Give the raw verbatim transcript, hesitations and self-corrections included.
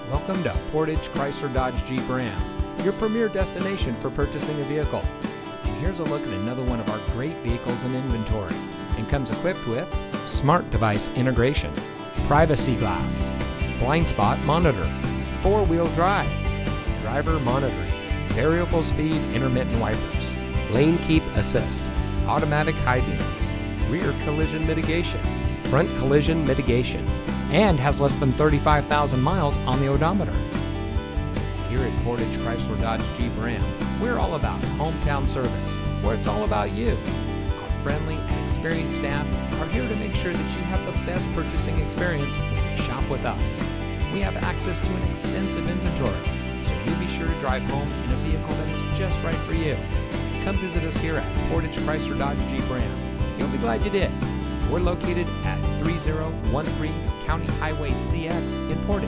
Welcome to Portage Chrysler Dodge Jeep Ram, your premier destination for purchasing a vehicle. And here's a look at another one of our great vehicles in inventory, and comes equipped with smart device integration, privacy glass, blind spot monitor, four-wheel drive, driver monitoring, variable speed intermittent wipers, lane keep assist, automatic high beams, rear collision mitigation, front collision mitigation, and has less than thirty-five thousand miles on the odometer. Here at Portage Chrysler Dodge Jeep Ram, we're all about hometown service, where it's all about you. Our friendly and experienced staff are here to make sure that you have the best purchasing experience when you shop with us. We have access to an extensive inventory, so you'll be sure to drive home in a vehicle that is just right for you. Come visit us here at Portage Chrysler Dodge Jeep Ram. You'll be glad you did. We're located at three zero one three County Highway C X in Portage.